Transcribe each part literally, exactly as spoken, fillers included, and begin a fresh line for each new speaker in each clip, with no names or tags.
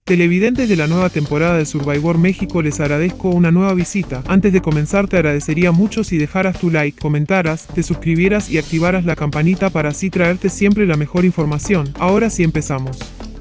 Televidentes de la nueva temporada de Survivor México, les agradezco una nueva visita. Antes de comenzar te agradecería mucho si dejaras tu like, comentaras, te suscribieras y activaras la campanita para así traerte siempre la mejor información. Ahora sí empezamos.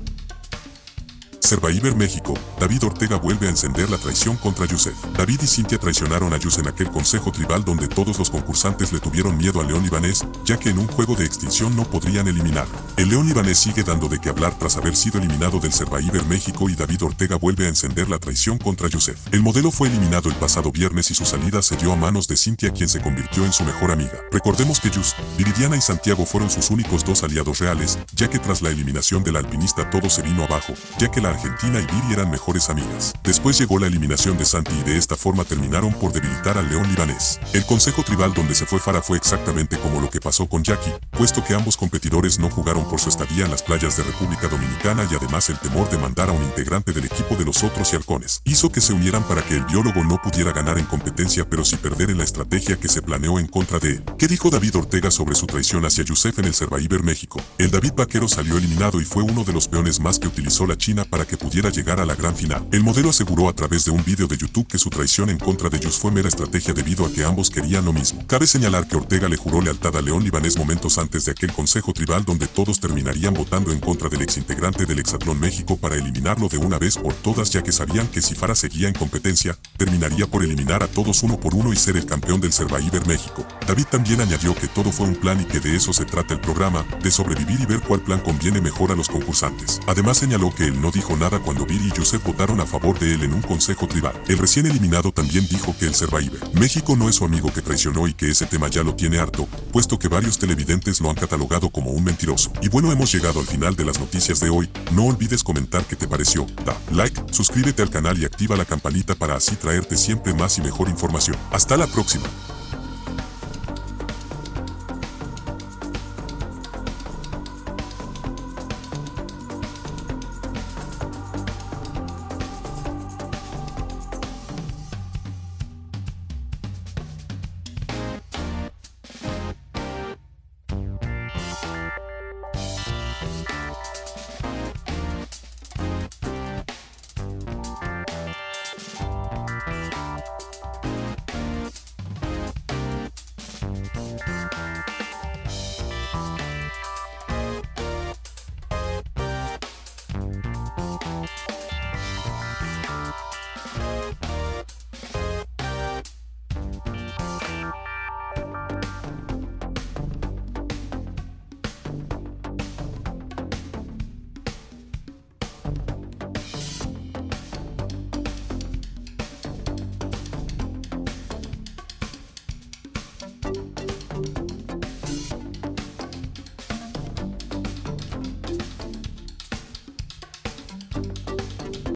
Survivor México, David Ortega vuelve a encender la traición contra Yusef. David y Cintia traicionaron a Yus en aquel consejo tribal donde todos los concursantes le tuvieron miedo a León Libanés, ya que en un juego de extinción no podrían eliminarlo. El León Libanés sigue dando de qué hablar tras haber sido eliminado del Survivor México y David Ortega vuelve a encender la traición contra Yusef. El modelo fue eliminado el pasado viernes y su salida se dio a manos de Cintia, quien se convirtió en su mejor amiga. Recordemos que Yus, Viridiana y Santiago fueron sus únicos dos aliados reales, ya que tras la eliminación de la alpinista todo se vino abajo, ya que la Argentina y Viri eran mejores amigas. Después llegó la eliminación de Santi y de esta forma terminaron por debilitar al León Libanés. El consejo tribal donde se fue Farah fue exactamente como lo que pasó con Jackie, puesto que ambos competidores no jugaron por su estadía en las playas de República Dominicana y además el temor de mandar a un integrante del equipo de los otros y halcones hizo que se unieran para que el biólogo no pudiera ganar en competencia pero sí perder en la estrategia que se planeó en contra de él. ¿Qué dijo David Ortega sobre su traición hacia Yusef en el Survivor México? El David Vaquero salió eliminado y fue uno de los peones más que utilizó la China para que pudiera llegar a la gran final. El modelo aseguró a través de un vídeo de YouTube que su traición en contra de Yus fue mera estrategia debido a que ambos querían lo mismo. Cabe señalar que Ortega le juró lealtad a León Libanés momentos antes de aquel consejo tribal donde todos terminarían votando en contra del exintegrante del Hexatlón México para eliminarlo de una vez por todas, ya que sabían que si Farah seguía en competencia, terminaría por eliminar a todos uno por uno y ser el campeón del Survivor México. David también añadió que todo fue un plan y que de eso se trata el programa, de sobrevivir y ver cuál plan conviene mejor a los concursantes. Además señaló que él no dijo nada cuando Viri y Yusef votaron a favor de él en un consejo tribal. El recién eliminado también dijo que el Survivor México no es su amigo que traicionó y que ese tema ya lo tiene harto, puesto que varios televidentes lo han catalogado como un mentiroso. Y bueno, hemos llegado al final de las noticias de hoy. No olvides comentar qué te pareció, da like, suscríbete al canal y activa la campanita para así traerte siempre más y mejor información. Hasta la próxima.